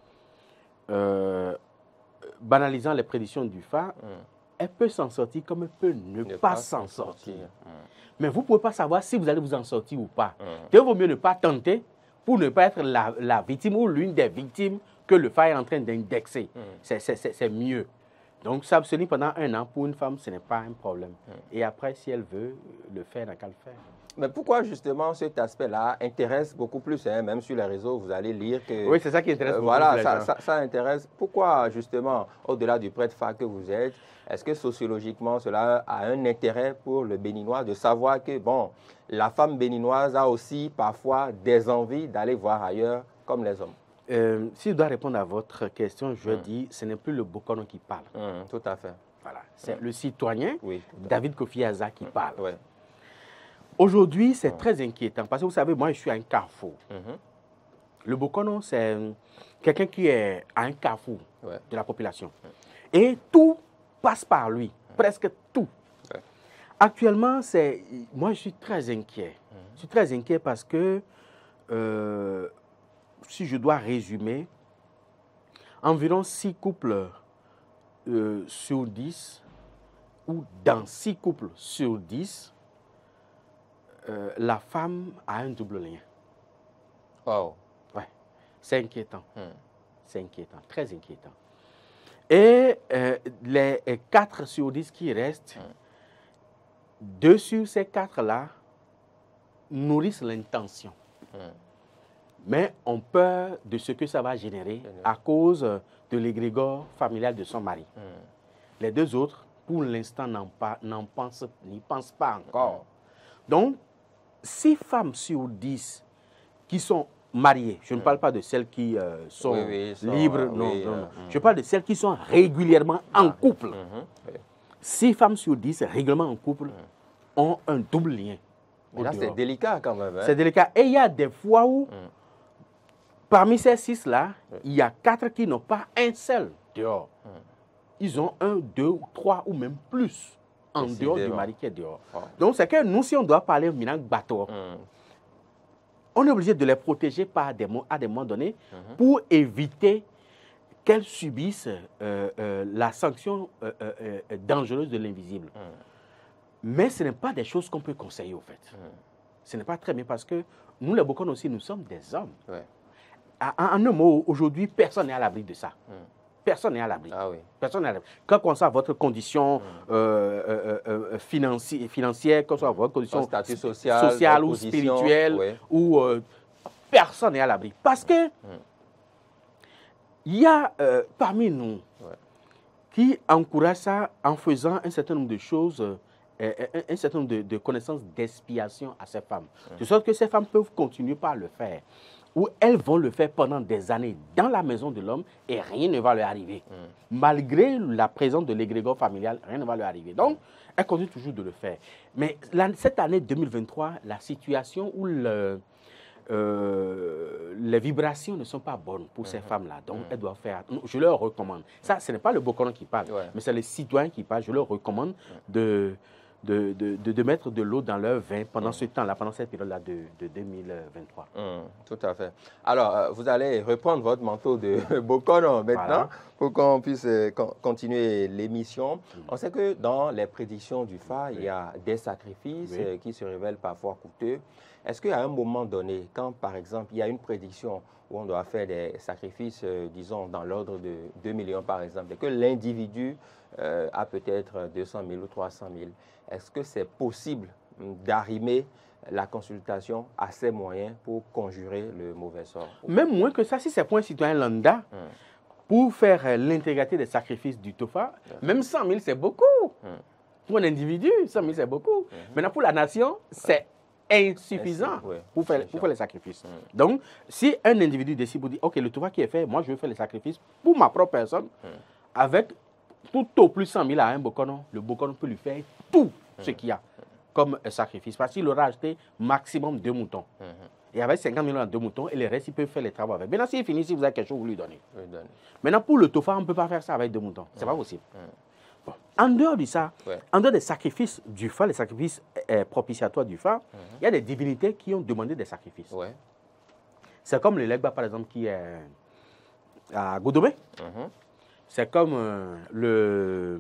euh, banalisant les prédictions du F A, mm. elle peut s'en sortir comme elle peut ne, ne pas, pas s'en sortir. sortir. Mm. Mais vous ne pouvez pas savoir si vous allez vous en sortir ou pas. Mm. Il vaut mieux ne pas tenter pour ne pas être la, la victime ou l'une des victimes que le F A est en train d'indexer. Mm. C'est mieux. Donc, s'abstenir pendant un an pour une femme, ce n'est pas un problème. Mm. Et après, si elle veut le faire, elle n'a qu'à le faire. Mais pourquoi justement cet aspect-là intéresse beaucoup plus, hein, même sur les réseaux, vous allez lire que... Oui, c'est ça qui intéresse euh, beaucoup voilà, plus. Ça, ça, ça intéresse. Pourquoi justement, au-delà du prêtre F A que vous êtes, est-ce que sociologiquement, cela a un intérêt pour le Béninois de savoir que, bon, la femme béninoise a aussi parfois des envies d'aller voir ailleurs comme les hommes? Euh, si je dois répondre à votre question, je mmh. dis, ce n'est plus le Bokono qui parle. Mmh, tout à fait. Voilà. C'est mmh. le citoyen, oui, David Kofi Aza, qui mmh. parle. Ouais. Aujourd'hui, c'est très inquiétant parce que vous savez, moi, je suis à un carrefour. Mhm. Le Bokono, c'est quelqu'un qui est à un carrefour Ouais. de la population. Et tout passe par lui, presque tout. Ouais. Actuellement, c'est, moi, je suis très inquiet. Je suis très inquiet parce que, euh, si je dois résumer, environ six couples euh, sur dix, ou dans six couples sur dix, euh, la femme a un double lien. Wow. Ouais, c'est inquiétant. Hmm. C'est inquiétant, très inquiétant. Et euh, les quatre sur dix qui restent, mm. deux sur ces quatre-là nourrissent l'intention. Mm. Mais ont peur de ce que ça va générer mm. à cause de l'égrégore familial de son mari. Mm. Les deux autres, pour l'instant, n'en pensent, n'y pensent pas encore. Mm. Donc, six femmes sur dix qui sont mariées, je ne parle pas de celles qui euh, sont oui, oui, sont, libres, euh, non, oui, non, non. Euh, je parle de celles qui sont régulièrement en couple. Mm-hmm, oui. Six femmes sur dix régulièrement en couple mm. ont un double lien. Mais là, c'est délicat quand même. Hein? C'est délicat. Et il y a des fois où, mm. parmi ces six-là, oui. il y a quatre qui n'ont pas un seul dehors. Mm. Ils ont un, deux, trois ou même plus en dehors du mari qui est dehors. Oh. Donc, c'est que nous, si on doit parler maintenant bateau, mm. on est obligé de les protéger par des, à des moments donnés mm-hmm. pour éviter qu'elles subissent euh, euh, la sanction euh, euh, dangereuse de l'invisible. Mm. Mais ce n'est pas des choses qu'on peut conseiller, au fait. Mm. Ce n'est pas très bien parce que nous, les Bokono aussi, nous sommes des hommes. Ouais. En, en un mot, aujourd'hui, personne n'est à l'abri de ça. Mm. Personne n'est à l'abri. Ah oui. Personne n'est à l'abri. Quelle que soit votre condition mm. euh, euh, euh, financière, financière, quelle que soit votre condition Ton statut social, sociale ou spirituelle, oui. ou, euh, personne n'est à l'abri. Parce que mm. il y a euh, parmi nous ouais. qui encouragent ça en faisant un certain nombre de choses, euh, un, un certain nombre de, de connaissances d'expiation à ces femmes. Mm. De sorte que ces femmes peuvent continuer par le faire. Ou elles vont le faire pendant des années dans la maison de l'homme et rien ne va leur arriver. Mm. Malgré la présence de l'égrégore familial, rien ne va leur arriver. Donc, elles continuent toujours de le faire. Mais la, cette année deux mille vingt-trois, la situation où le... Euh, les vibrations ne sont pas bonnes pour mmh. ces femmes-là. Donc, mmh. elles doivent faire... Je leur recommande. Ça, ce n'est pas le Bokono qui parle, ouais. mais c'est les citoyens qui parlent. Je leur recommande mmh. de, de, de, de, de mettre de l'eau dans leur vin pendant mmh. ce temps-là, pendant cette période-là de, de deux mille vingt-trois. Mmh. Tout à fait. Alors, euh, vous allez reprendre votre manteau de Bokono maintenant voilà. pour qu'on puisse euh, continuer l'émission. Mmh. On sait que dans les prédictions du F A, oui. il y a des sacrifices oui. euh, qui se révèlent parfois coûteux. Est-ce qu'à un moment donné, quand par exemple il y a une prédiction où on doit faire des sacrifices, euh, disons dans l'ordre de deux millions par exemple, et que l'individu euh, a peut-être deux cent mille ou trois cent mille, est-ce que c'est possible d'arrimer la consultation à ces moyens pour conjurer le mauvais sort? Même moins que ça, si c'est pour un citoyen lambda, hum. pour faire euh, l'intégralité des sacrifices du Tofa, hum. même cent mille c'est beaucoup. Hum. Pour un individu, cent mille c'est beaucoup. Hum. Maintenant pour la nation, c'est insuffisant oui, pour, faire, pour faire les sacrifices. Mmh. Donc, si un individu décide pour dire, OK, le Tofa qui est fait, moi je veux faire les sacrifices pour ma propre personne, mmh. avec tout au plus cent mille à un Bokono, le Bokono peut lui faire tout mmh. ce qu'il y a comme sacrifice. Parce qu'il aura acheté maximum deux moutons. Mmh. Et avec cinquante millions à deux moutons, et le reste, il peut faire les travaux avec. Maintenant, s'il finit, si vous avez quelque chose, vous lui donnez. Oui, donne. Maintenant, pour le Tofa, on ne peut pas faire ça avec deux moutons. Ce n'est mmh. pas possible. Mmh. Bon. En dehors de ça, ouais. en dehors des sacrifices du F A, les sacrifices euh, propitiatoires du F A, il mm-hmm. y a des divinités qui ont demandé des sacrifices. Ouais. C'est comme le Legba, par exemple, qui est à Godomé. Mm-hmm. C'est comme euh, le,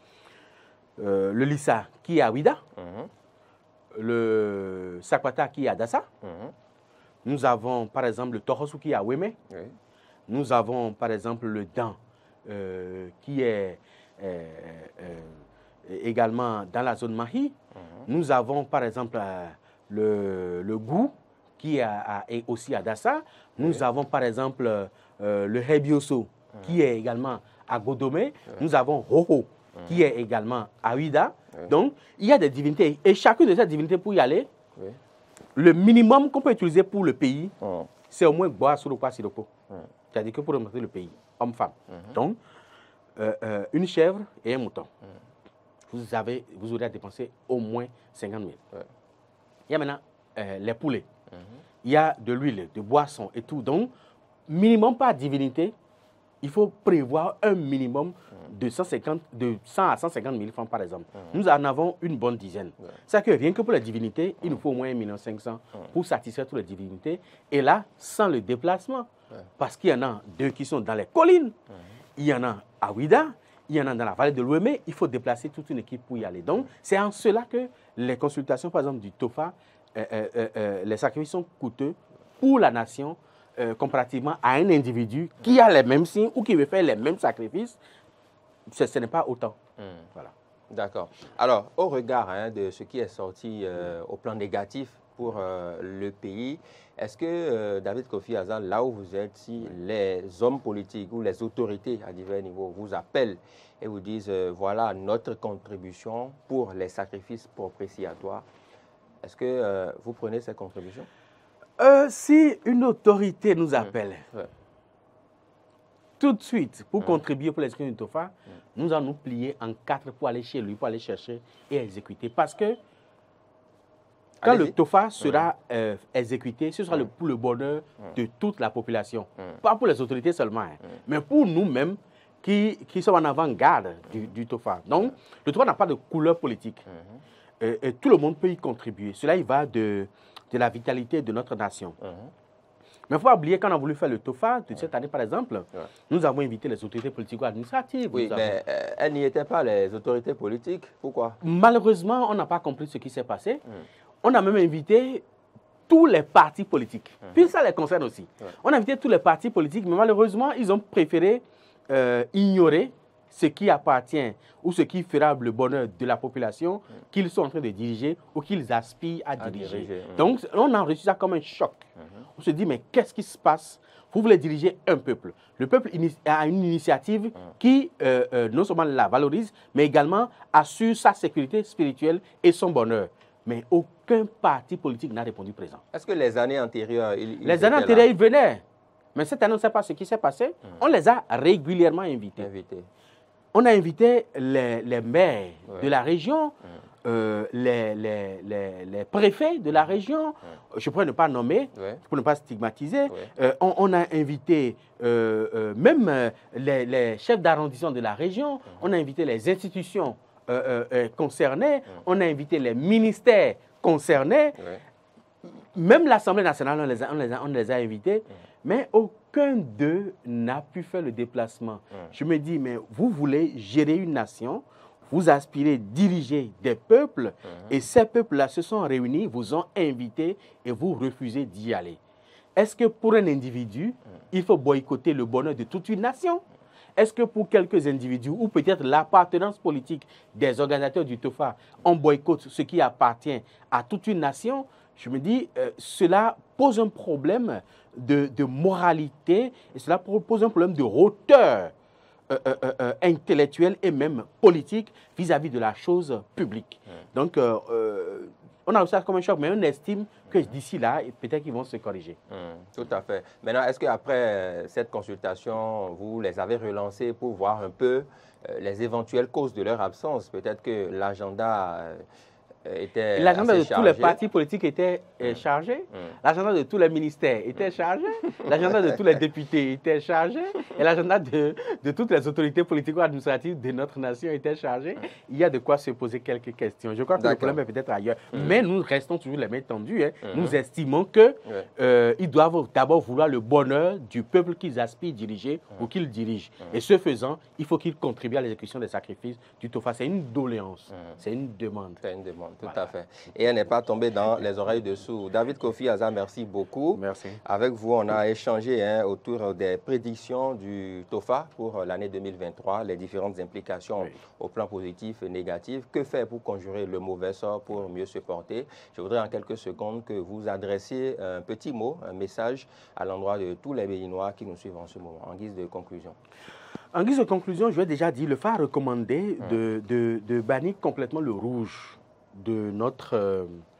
euh, le Lissa qui est à Ouida. Mm-hmm. Le Sakwata qui est à Dassa. Mm-hmm. Nous avons, par exemple, le Torosu qui est à Weme. Oui. Nous avons, par exemple, le Dan euh, qui est... Euh, euh, également dans la zone Mahi. Mm-hmm. Nous avons par exemple euh, le, le Gou qui est, à, est aussi à Dassa. Nous oui. avons par exemple euh, le Hebioso mm-hmm. qui est également à Godomé. Oui. Nous avons Hoho mm-hmm. qui est également à Ouida. Oui. Donc il y a des divinités et chacune de ces divinités pour y aller, oui. le minimum qu'on peut utiliser pour le pays, mm-hmm. c'est au moins Boa Suropa Siroko. Mm-hmm. C'est-à-dire que pour remonter le pays, homme-femme. Mm-hmm. Donc Euh, euh, une chèvre et un mouton. Mm. Vous, avez, vous aurez à dépenser au moins cinquante mille. Ouais. il y a maintenant euh, les poulets, mm-hmm. il y a de l'huile, de boissons et tout. Donc, minimum par divinité, il faut prévoir un minimum de, cent cinquante, de cent à cent cinquante mille francs, par exemple. Mmh. Nous en avons une bonne dizaine. Ouais. C'est-à-dire que rien que pour les divinités, mmh. il nous faut au moins un million cinq cents mille mmh. pour satisfaire toutes les divinités. Et là, sans le déplacement. Ouais. Parce qu'il y en a deux qui sont dans les collines, mmh. il y en a à Ouida, il y en a dans la vallée de l'Ouémé. Il faut déplacer toute une équipe pour y aller. Donc, c'est en cela que les consultations, par exemple, du Tofa, euh, euh, euh, les sacrifices sont coûteux pour la nation, Euh, comparativement à un individu qui a les mêmes signes ou qui veut faire les mêmes sacrifices, ce, ce n'est pas autant. Mmh. Voilà. D'accord. Alors, au regard hein, de ce qui est sorti euh, au plan négatif pour euh, le pays, est-ce que, euh, David Kofi Azan, là où vous êtes, si les hommes politiques ou les autorités à divers niveaux vous appellent et vous disent, euh, voilà notre contribution pour les sacrifices propitiatoires, est-ce que euh, vous prenez ces contributions? Euh, si une autorité nous appelle mmh. ouais. tout de suite pour mmh. contribuer pour l'exécution du Tofa, mmh. nous allons nous plier en quatre pour aller chez lui, pour aller chercher et exécuter. Parce que quand Allez-y. le Tofa sera mmh. euh, exécuté, ce sera mmh. le, pour le bonheur mmh. de toute la population. Mmh. Pas pour les autorités seulement, hein, mmh. mais pour nous-mêmes qui, qui sommes en avant-garde du, mmh. du Tofa. Donc, mmh. le Tofa n'a pas de couleur politique. Mmh. Et, et tout le monde peut y contribuer. Cela, il va de... de la vitalité de notre nation. Uh-huh. Mais il ne faut pas oublier qu'on a voulu faire le Tofa de cette année, par exemple, ouais. nous avons invité les autorités politico-administratives. Oui, mais avons... euh, elles n'y étaient pas, les autorités politiques. Pourquoi? Malheureusement, on n'a pas compris ce qui s'est passé. Mm. On a même invité tous les partis politiques. Mm-hmm. Puis ça les concerne aussi. Ouais. On a invité tous les partis politiques, mais malheureusement, ils ont préféré euh, ignorer ce qui appartient ou ce qui fera le bonheur de la population mmh. qu'ils sont en train de diriger ou qu'ils aspirent à, à diriger. diriger. Mmh. Donc, on a reçu ça comme un choc. Mmh. On se dit, mais qu'est-ce qui se passe? Vous voulez diriger un peuple. Le peuple a une initiative mmh. qui euh, euh, non seulement la valorise, mais également assure sa sécurité spirituelle et son bonheur. Mais aucun parti politique n'a répondu présent. Est-ce que les années antérieures, ils, ils Les années antérieures, ils venaient. Mais cette année, on ne sait pas ce qui s'est passé. Mmh. On les a régulièrement invités. Invités. On a invité les, les maires ouais. de la région, ouais. euh, les, les, les, les préfets de la région, ouais. je pourrais ne pas nommer, ouais. pour ne pas stigmatiser. Ouais. Euh, on, on a invité euh, euh, même euh, les, les chefs d'arrondissement de la région, ouais. on a invité les institutions euh, euh, concernées, ouais. on a invité les ministères concernés, ouais. même l'Assemblée nationale, on les a, on les a, on les a invités, ouais. mais aucun d'eux n'a pu faire le déplacement. Ouais. Je me dis, mais vous voulez gérer une nation, vous aspirez diriger des peuples, ouais. et ces peuples-là se sont réunis, vous ont invité et vous refusez d'y aller. Est-ce que pour un individu, ouais. il faut boycotter le bonheur de toute une nation? Est-ce que pour quelques individus, ou peut-être l'appartenance politique des organisateurs du Tofa, on boycotte ce qui appartient à toute une nation? Je me dis, euh, cela pose un problème de, de moralité et cela pose un problème de hauteur euh, euh, euh, intellectuelle et même politique vis-à-vis de la chose publique. Mmh. Donc, euh, euh, on a aussi ça comme un choc, mais on estime que d'ici là, peut-être qu'ils vont se corriger. Mmh, tout à fait. Maintenant, est-ce qu'après cette consultation, vous les avez relancés pour voir un peu euh, les éventuelles causes de leur absence? Peut-être que l'agenda... Euh, L'agenda de tous les partis politiques était mmh. chargé, mmh. l'agenda de tous les ministères était chargé, l'agenda de tous les députés était chargé, et l'agenda de, de toutes les autorités politico-administratives de notre nation était chargé. Il y a de quoi se poser quelques questions. Je crois que le problème est peut-être ailleurs. Mmh. Mais nous restons toujours les mains tendues. Hein. Mmh. Nous estimons qu'ils euh, doivent d'abord vouloir le bonheur du peuple qu'ils aspirent diriger mmh. ou qu'ils dirigent. Mmh. Et ce faisant, il faut qu'ils contribuent à l'exécution des sacrifices du Tofa. C'est une doléance, mmh. c'est une demande. C'est une demande. Tout voilà. à fait. Et elle n'est pas tombée dans les oreilles de sourds. David Kofi Azan, merci beaucoup. Merci. Avec vous, on a échangé hein, autour des prédictions du Tofa pour l'année deux mille vingt-trois, les différentes implications oui. au plan positif et négatif. Que faire pour conjurer le mauvais sort pour mieux se porter? Je voudrais en quelques secondes que vous adressiez un petit mot, un message à l'endroit de tous les Béninois qui nous suivent en ce moment, en guise de conclusion. En guise de conclusion, je vais déjà dire, le F A a recommandé hum. de, de, de bannir complètement le rouge de notre, euh,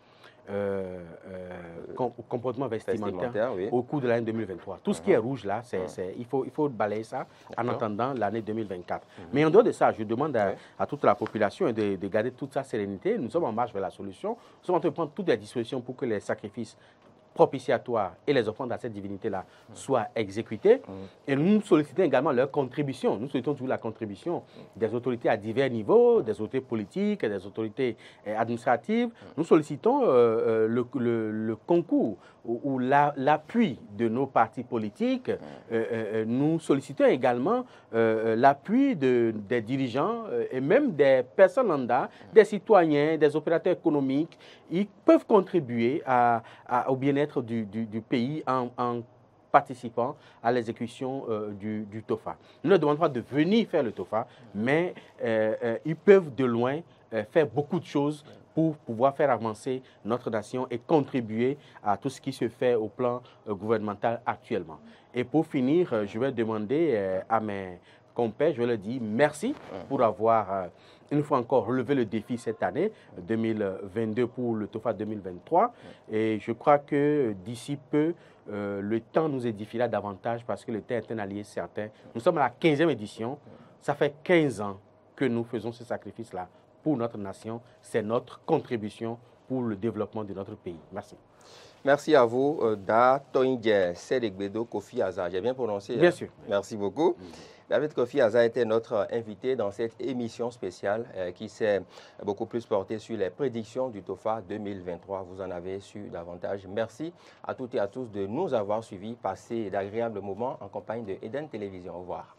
euh, euh, com comportement vestimentaire, vestimentaire oui. au cours de l'année deux mille vingt-trois. Tout uh-huh. ce qui est rouge là, c'est, uh-huh. il, faut, il faut balayer ça en attendant l'année deux mille vingt-quatre. Uh-huh. Mais en dehors de ça, je demande à, oui. à toute la population de, de garder toute sa sérénité. Nous sommes en marche vers la solution. Nous sommes en train de prendre toutes les dispositions pour que les sacrifices propitiatoires et les offrandes à cette divinité-là mmh. soient exécutées. Mmh. Et nous sollicitons également leur contribution. Nous sollicitons toujours la contribution mmh. des autorités à divers niveaux, des autorités politiques, des autorités euh, administratives. Mmh. Nous sollicitons euh, le, le, le concours ou, ou l'appui la, de nos partis politiques. Mmh. Euh, euh, nous sollicitons également euh, l'appui de, des dirigeants euh, et même des personnes lambda, mmh. des citoyens, des opérateurs économiques. Ils peuvent contribuer à, à, au bien-être Du, du, du pays en, en participant à l'exécution euh, du, du TOFA. Nous ne demandons pas de venir faire le TOFA, mais euh, euh, ils peuvent de loin euh, faire beaucoup de choses pour pouvoir faire avancer notre nation et contribuer à tout ce qui se fait au plan euh, gouvernemental actuellement. Et pour finir, euh, je vais demander euh, à mes compères, je leur dis merci pour avoir euh, une fois encore relevé le défi cette année deux mille vingt-deux pour le TOFA deux mille vingt-trois. Et je crois que d'ici peu, euh, le temps nous édifiera davantage parce que le temps est un allié certain. Nous sommes à la quinzième édition. Ça fait quinze ans que nous faisons ce sacrifice-là pour notre nation. C'est notre contribution pour le développement de notre pays. Merci. Merci à vous, euh, Da Toingye Sedegbedo Kofi Aza. J'ai bien prononcé. Bien hein? sûr. Merci beaucoup. Mm-hmm. David Kofi Aza était notre invité dans cette émission spéciale euh, qui s'est beaucoup plus portée sur les prédictions du TOFA deux mille vingt-trois. Vous en avez su davantage. Merci à toutes et à tous de nous avoir suivis. Passez d'agréables moments en compagnie de Eden Télévision. Au revoir.